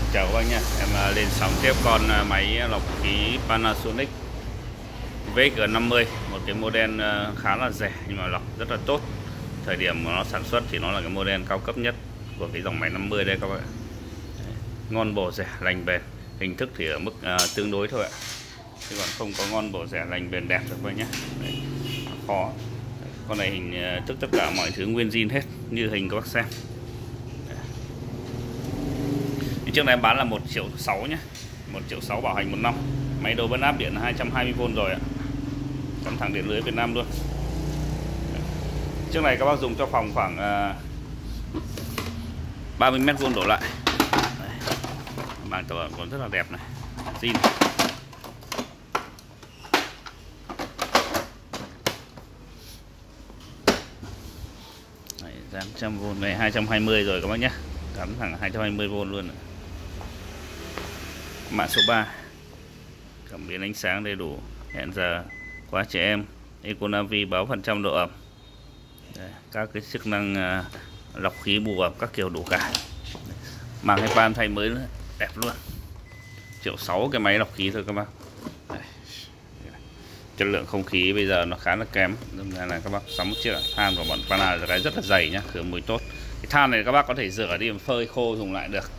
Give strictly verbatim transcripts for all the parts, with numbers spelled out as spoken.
Chào các bác nhé, em lên sóng tiếp con máy lọc khí Panasonic vê ích năm mươi, một cái model khá là rẻ nhưng mà lọc rất là tốt. Thời điểm mà nó sản xuất thì nó là cái model cao cấp nhất của cái dòng máy năm mươi đây các bạn. Ngon bổ rẻ lành bền, hình thức thì ở mức uh, tương đối thôi ạ, chứ còn không có ngon bổ rẻ lành bền đẹp được các bác nhé. Đấy, khó. Con này hình thức tất cả mọi thứ nguyên zin hết như hình các bác xem. Trước này em bán là một triệu sáu nhé, một triệu sáu bảo hành một năm. Máy đầu vẫn áp điện hai trăm hai mươi vôn rồi ạ, cắm thẳng điện lưới Việt Nam luôn. Trước này các bác dùng cho phòng khoảng uh, ba mươi mét vuông đổ lại. Màng tổ ẩm còn rất là đẹp này, zin. tám trăm vôn này, hai trăm hai mươi rồi các bác nhé, cắm thẳng hai trăm hai mươi vôn luôn. Mã số ba, cảm biến ánh sáng đầy đủ, hẹn giờ, khóa trẻ em, Econavi báo phần trăm độ ẩm. Đây, các cái chức năng uh, lọc khí bù ẩm các kiểu đủ cả. Màng hay pan thay mới nữa, đẹp luôn. Triệu sáu cái máy lọc khí thôi các bác. Đây. Chất lượng không khí bây giờ nó khá là kém, nên là, là các bác sắm một chiếc than của bọn Pana là cái rất là dày nhá, khử mùi tốt. Cái than này các bác có thể rửa đi phơi khô dùng lại được.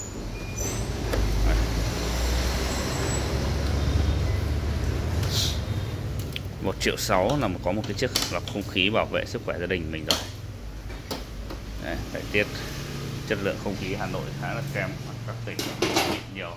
Một triệu sáu là có một cái chiếc lọc không khí bảo vệ sức khỏe gia đình mình rồi. Đây, thời tiết chất lượng không khí Hà Nội khá là kém, các tỉnh bị nhiều.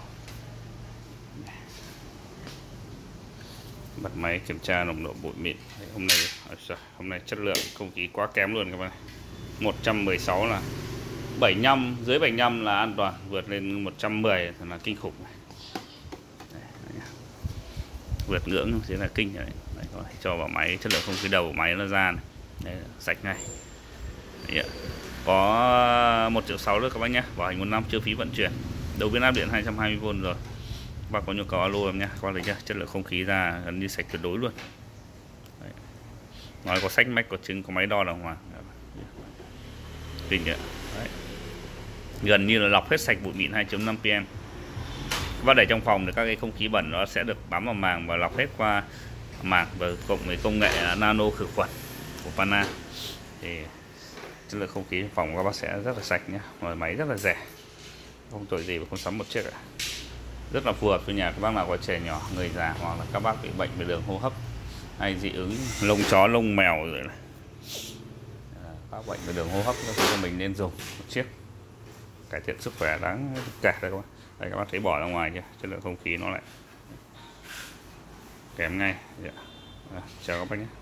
Bật máy kiểm tra nồng độ bụi mịn. Hôm nay hôm nay chất lượng không khí quá kém luôn các bạn. một trăm mười sáu là bảy mươi lăm, dưới bảy mươi lăm là an toàn, vượt lên một trăm mười là kinh khủng. Đây, vượt ngưỡng thì là kinh rồi. Đấy, rồi, cho vào máy chất lượng không khí đầu của máy nó ra này. Đấy, sạch ngay. Đấy, có một triệu sáu nữa các bác nhé, bảo hành một năm, chưa phí vận chuyển, đầu biến áp điện hai trăm hai mươi vôn rồi. Các bác có nhu cầu alo em nhé. Các bác thấy chưa, chất lượng không khí ra gần như sạch tuyệt đối luôn. Đấy. Nói có sách mách có chứng, có máy đo đàng hoàng, kinh ạ. Gần như là lọc hết sạch bụi mịn hai chấm năm pi em. Các bác để trong phòng thì các cái không khí bẩn nó sẽ được bám vào màng và lọc hết qua màng, và cộng với công nghệ nano khử khuẩn của Pana thì chất lượng không khí phòng của các bác sẽ rất là sạch nhé. Và máy rất là rẻ, không tội gì mà không sắm một chiếc ạ. Rất là phù hợp với nhà các bác nào có trẻ nhỏ, người già, hoặc là các bác bị bệnh về đường hô hấp hay dị ứng lông chó lông mèo rồi này. Các bệnh về đường hô hấp thì mình nên dùng một chiếc, cải thiện sức khỏe đáng cả đây các bác. Đây các bác thấy bỏ ra ngoài chưa, chất lượng không khí nó lại kém ngay. À, chào các bác nhé.